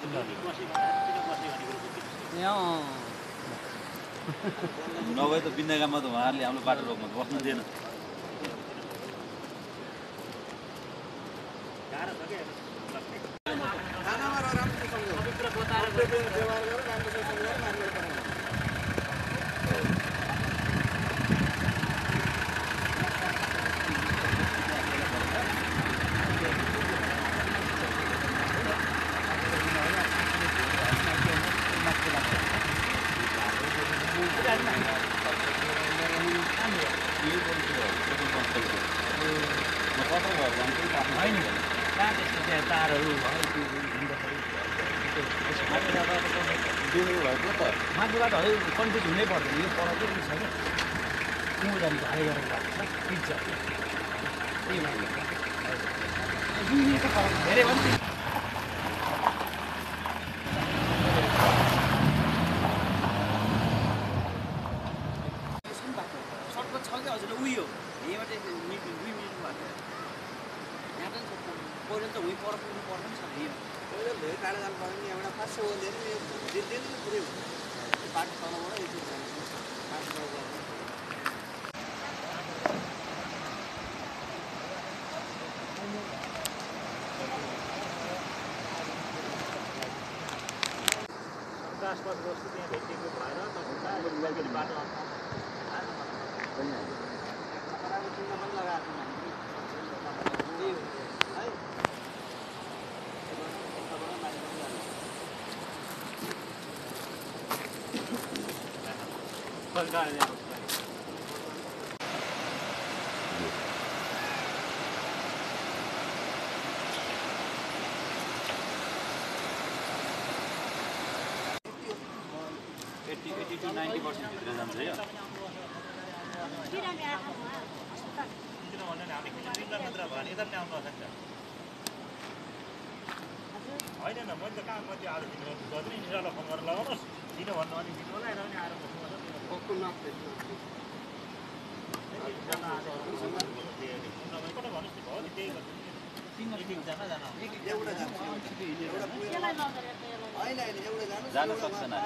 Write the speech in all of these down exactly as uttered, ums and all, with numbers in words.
नभए त बिन्दागाममा त उहाँहरूले हाम्रो बाटो रोक्न बस्न दिएन। माथिबाटहरू कन्फ्युज हुनै पर्दैन यो पर चाहिँ छ क्या उँभो जाने भाइ गरेर भएको छ पिच छ त्यही भएर धेरै भयो नि सर्टकट छ कि हजुर उयो यहीँबाट दुई मिनट भएको यहाँ पनि पहिला त उहीँ पर पुग्नु पर्दैन छ नि पहिला धेरै टाढा जानु पर्दैन नि एउटा फास्ट हो भने दिनदिन पुरै बाटो तलबाट यसो जान्छ फास्ट गर्दा आसपास बस्ती त्यहाँ भेटिएको भएर तपाईँ बाटो है एट्टी टू नाइन्टी पर्सेंट भित्र जान्छ यो होइन न मैले त कहाँ कति आएर भित्र गर्दै इन्स्टालाई फोन गरेर लगाउनुहोस् किन भन्नु अनि भित्र लगाएर पनि आएर बस्नु कता भन्नुहोस् नि भयो नि त्यही जान सक्छ न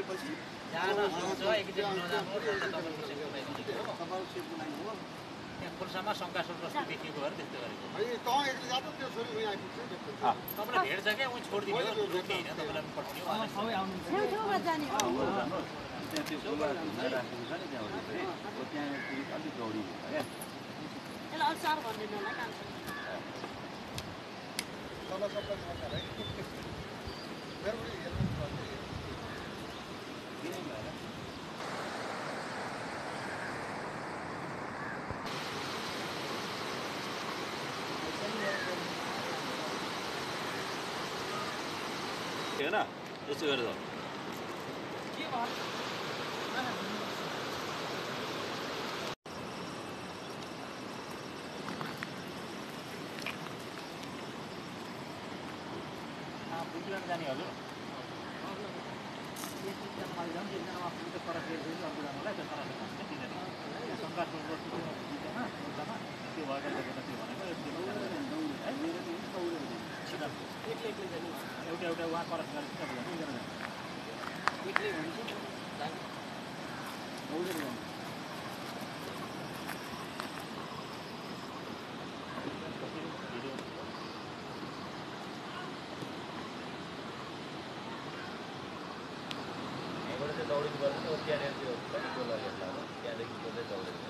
खोल्सामा शङ्का सुरु देखिएको भएर त्यस्तो गरेको तपाईँलाई भेट छ क्या उहीँ छोडिदिनु रोक्ने होइन तपाईँलाई होइन यसो गरेर जाने हजुर एउटा एउटा उहाँ परस गरेर दौडिनु पर्दैन त्यहाँनिर त्यो कति गोल हेर्ला त्यहाँदेखि चाहिँ दौडिनु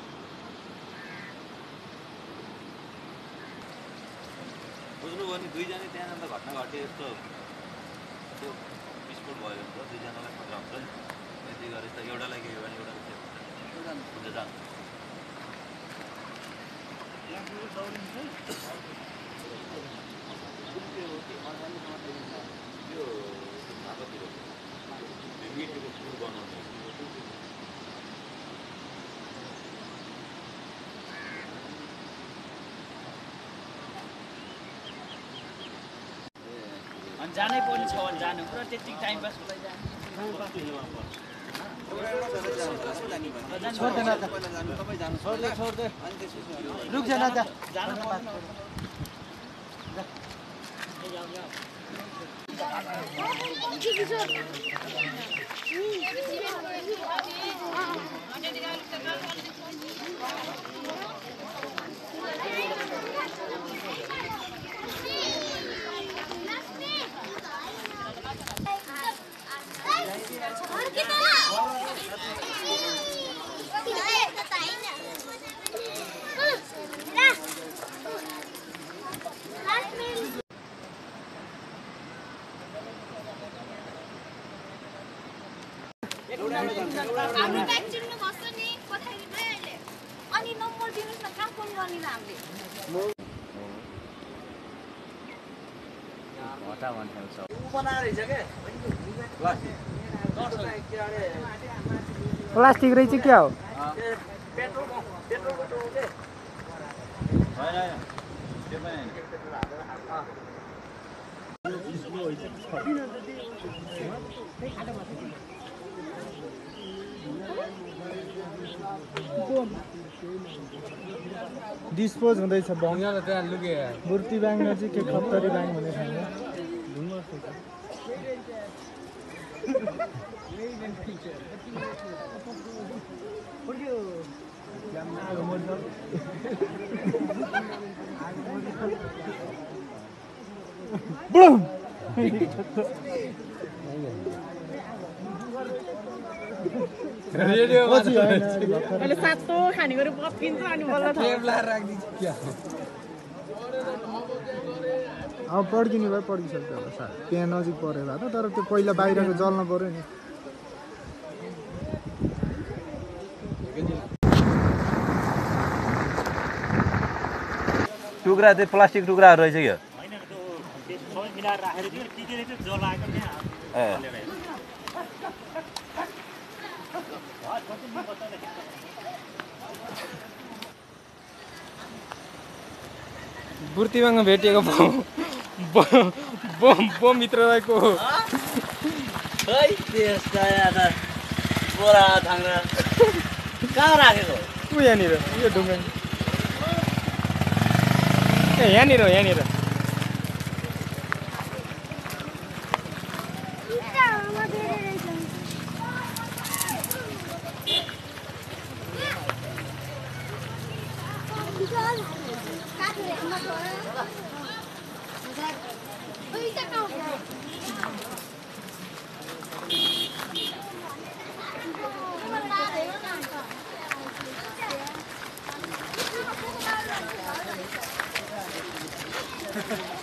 बुझ्नुभयो नि दुईजना त्यहाँ जाँदा घटना घट्यो यस्तो त्यो विस्फोट भयो भने त दुईजनालाई खतरा हुन्छ नि त्यति गरे त एउटालाई के भने एउटा हुन्छ जान्छ यो भागतिर मिटको फुल बनाउने अनि जानै पर्ने छ भने जानु पुरा त्यति टाइम पासको लागि जानु हाम्रो ब्याग चिन्नु पर्छ नि पठाइदिनु है अहिले अनि नम्बर दिनुस् न कहाँ फोन गर्ने हामीले हटा भन्थ्यो सब उ बनाएर हिजो के प्लास्टिक रहेछ क्या हो पेट्रोल पेट्रोलको टोल के होइन होइन त्यो पनि होइन डिस्पोज हुँदैछ बङ बुर्ती ब्याङ्क नजिक के खप्तरी ब्याङ्क भन्ने ठाउँमा अहिले सातो खानेकुरो पक्किन्छ अनि बल्ल अब पड्किने भए पड्किसक्यो होला सायद त्यहाँ नजिक पऱ्यो भए त तर त्यो पहिला बाहिरको जल्न पऱ्यो नि टुक्रा त्यो प्लास्टिक टुक्राहरू रहेछ क्या होइन त्यो सबै मिलाएर राखेर थियो टिकेर चाहिँ जलाएको त्यहाँ बुर्तिबाङमा भेटिएको बम बम मित्रको खै त्यसका यार बोरा थाङ्रा कहाँ राखेको ऊ यहाँनिर यो ढुङ्गा ए यहाँनिर हो यहाँनिर Thank you.